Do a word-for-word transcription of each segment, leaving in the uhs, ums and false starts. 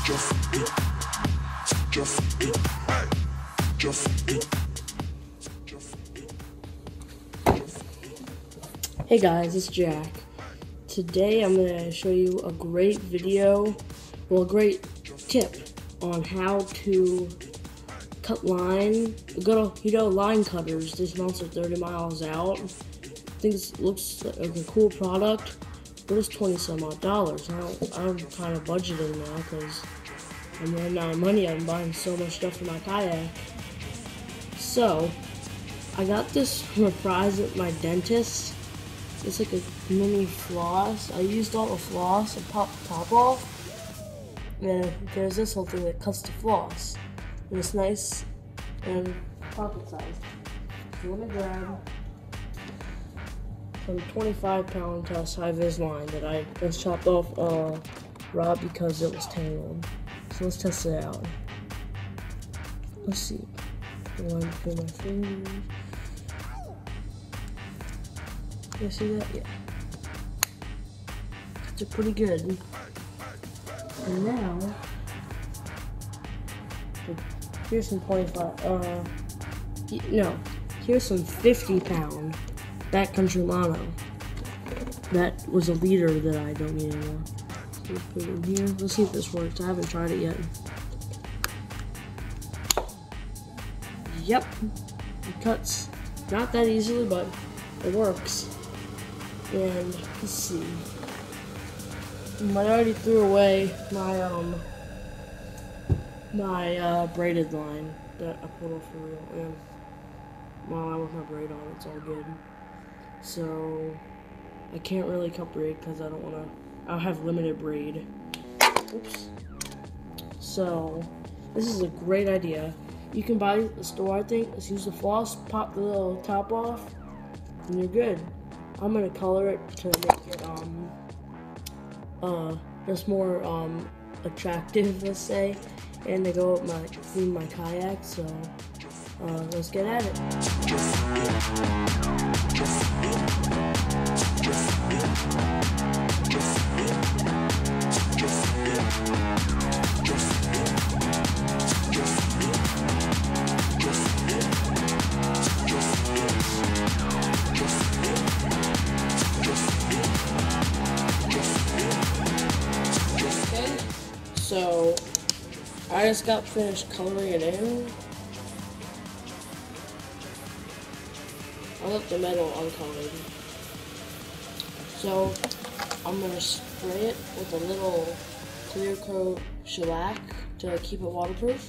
Hey guys, it's Jack. Today I'm going to show you a great video, well a great tip on how to cut line. Go to, you know, line cutters. This mounts are thirty miles out. I think it looks like a cool product, but it's twenty some odd dollars. Now, I'm kind of budgeting now because I'm running out of money. I'm buying so much stuff for my kayak. So, I got this from a prize at my dentist. It's like a mini floss. I used all the floss and popped the top off. And there's this whole thing that cuts the floss. And it's nice and pocket sized. So let me grab some twenty-five pound test high vis line that I just chopped off uh, rod because it was tangled. So let's test it out. Let's see. The line between my fingers. You see that? Yeah. It's pretty good. And now, here's some twenty-five, uh, no, here's some fifty pound backcountry mono. That was a leader that I don't need anymore. So let's put it in here. Let's see if this works. I haven't tried it yet. Yep. It cuts not that easily, but it works. And let's see. I already threw away my um my uh, braided line that I put off for real, and while I with my braid on, it's all good. So I can't really cut braid because I don't want to. I have limited braid. Oops. So this is a great idea. You can buy the store. I think just use the floss, pop the little top off, and you're good. I'm gonna color it to make it um uh just more um attractive, let's say, and to go with my theme my kayak. So uh, let's get at it. So, I just got finished coloring it in. I left the metal uncolored. So, I'm going to spray it with a little clear coat shellac to keep it waterproof.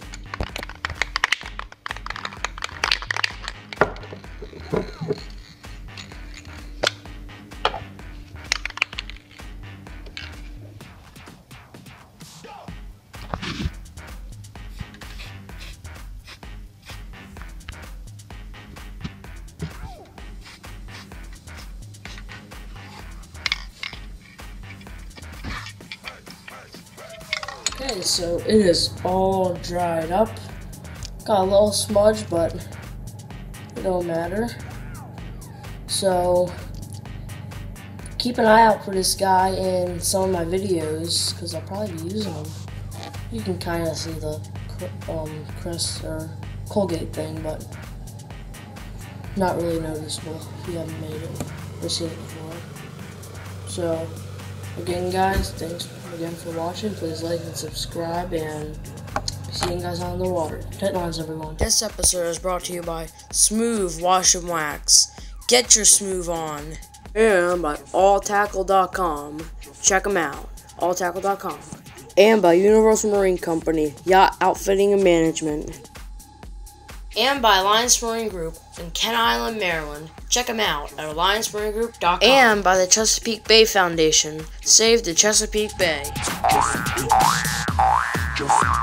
Okay, so it is all dried up. Got a little smudge, but it don't matter. So keep an eye out for this guy in some of my videos because I'll probably be using him. You can kind of see the um, crest or Colgate thing, but not really noticeable if you haven't made it or seen it before. So again, guys, thanks again for watching. Please like and subscribe, and see you guys on the water. Tight lines, everyone. This episode is brought to you by Smooth Wash and Wax. Get your smooth on. And by all tackle dot com. Check them out. all tackle dot com. And by Universal Marine Company, Yacht Outfitting and Management. And by Alliance Marine Group in Kent Island, Maryland. Check them out at alliance marine group dot com. And by the Chesapeake Bay Foundation. Save the Chesapeake Bay.